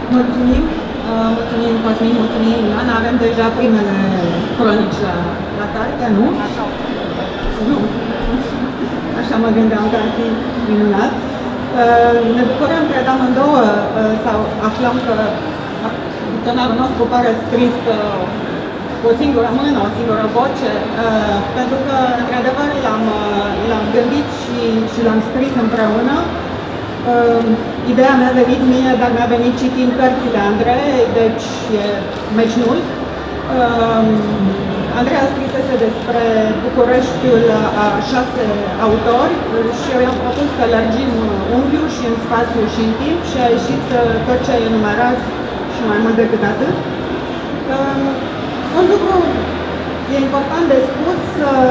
Mulțumim, mulțumim Cosmin, mulțumim Ioana. Avem deja primele cronici la carte, nu? Nu. Așa mă gândeam că ar fi minunat. Ne bucurăm, cred amândouă, sau aflăm că dicționarul nostru pare scris cu o singură mână, o singură voce, pentru că, într-adevăr, l-am gândit și l-am scris împreună. Ideea mi-a venit mie, dar mi-a venit citind cărțile Andrei, deci e meci-nul. Andrei a scrisese despre Bucureștiul a 6 autori și eu i-am propus să lărgim unghiul și în spațiu și în timp și a ieșit tot ce e enumerat și mai mult decât atât. Un lucru e important de spus,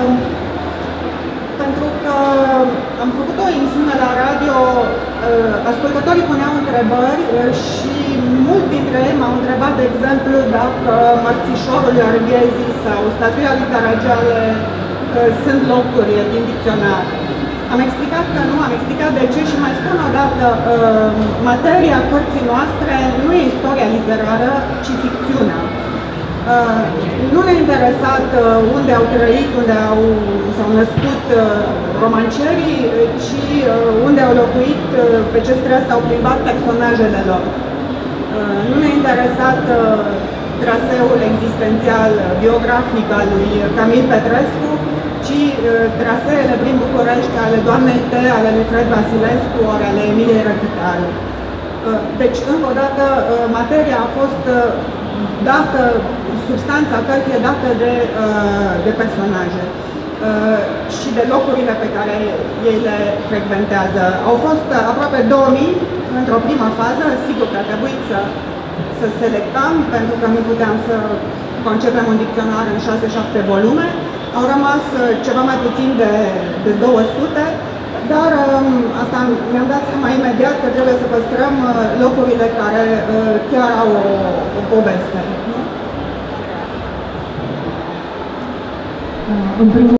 pentru că am făcut o emisiune la radio, ascultătorii puneau întrebări și mulți dintre ei m-au întrebat, de exemplu, dacă Mărțișorul lui Arghezi sau Statuia lui Caragiale sunt locuri din dicționar. Am explicat că nu, am explicat de ce și mai spun o dată, materia cărții noastre nu e istoria literară, ci ficțiunea. Nu ne-a interesat unde au trăit, unde s-au născut romancerii, ci unde au locuit, pe ce străzi s-au plimbat personajele lor. Nu ne-a interesat traseul existențial biografic al lui Camil Petrescu, ci traseele prin București ale doamnei T, ale lui Fred Vasilescu, ori ale Emiliei Răchitaru. Deci, încă o dată, materia a fost dată, substanța cărții e dată de personaje și de locurile pe care ei le frecventează. Au fost aproape 2000 într-o primă fază, sigur că a trebuit să selectăm, pentru că nu puteam să concepem un dicționar în 6-7 volume. Au rămas ceva mai puțin de 200, dar asta mi-am dat seama imediat că trebuie să păstrăm locurile care chiar au o poveste. În primul